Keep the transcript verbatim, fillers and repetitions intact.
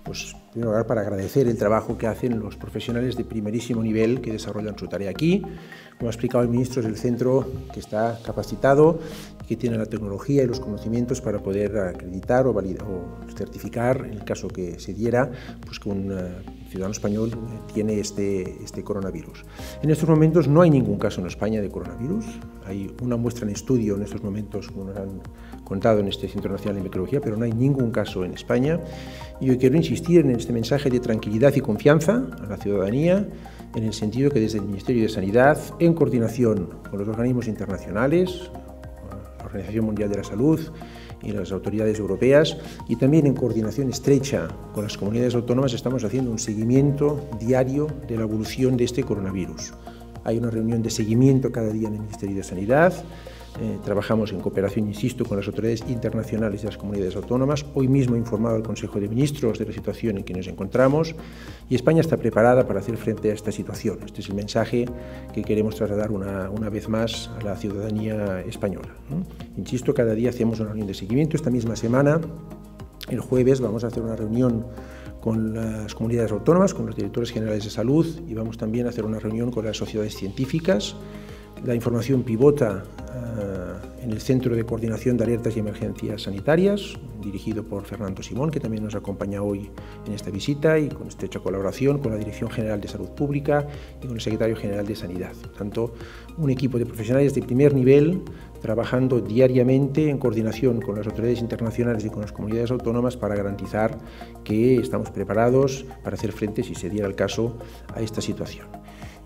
pues, en primer lugar, para agradecer el trabajo que hacen los profesionales de primerísimo nivel que desarrollan su tarea aquí. Como ha explicado el ministro, es el centro que está capacitado, que tiene la tecnología y los conocimientos para poder acreditar o, validar, o certificar, en el caso que se diera, pues que un uh, ciudadano español tiene este, este coronavirus. En estos momentos no hay ningún caso en España de coronavirus. Hay una muestra en estudio en estos momentos, como nos han contado en este Centro Nacional de Microbiología, pero no hay ningún caso en España. Y yo quiero insistir en este mensaje de tranquilidad y confianza a la ciudadanía, en el sentido que desde el Ministerio de Sanidad, en coordinación con los organismos internacionales, la Organización Mundial de la Salud y las autoridades europeas, y también en coordinación estrecha con las comunidades autónomas, estamos haciendo un seguimiento diario de la evolución de este coronavirus. Hay una reunión de seguimiento cada día en el Ministerio de Sanidad. Eh, trabajamos en cooperación, insisto, con las autoridades internacionales de las comunidades autónomas. Hoy mismo he informado al Consejo de Ministros de la situación en que nos encontramos y España está preparada para hacer frente a esta situación. Este es el mensaje que queremos trasladar una, una vez más a la ciudadanía española, ¿no? Insisto, cada día hacemos una reunión de seguimiento. Esta misma semana, el jueves, vamos a hacer una reunión con las comunidades autónomas, con los directores generales de salud, y vamos también a hacer una reunión con las sociedades científicas. La información pivota uh, en el Centro de Coordinación de Alertas y Emergencias Sanitarias, dirigido por Fernando Simón, que también nos acompaña hoy en esta visita, y con estrecha colaboración con la Dirección General de Salud Pública y con el Secretario General de Sanidad. Por tanto, un equipo de profesionales de primer nivel trabajando diariamente en coordinación con las autoridades internacionales y con las comunidades autónomas para garantizar que estamos preparados para hacer frente, si se diera el caso, a esta situación.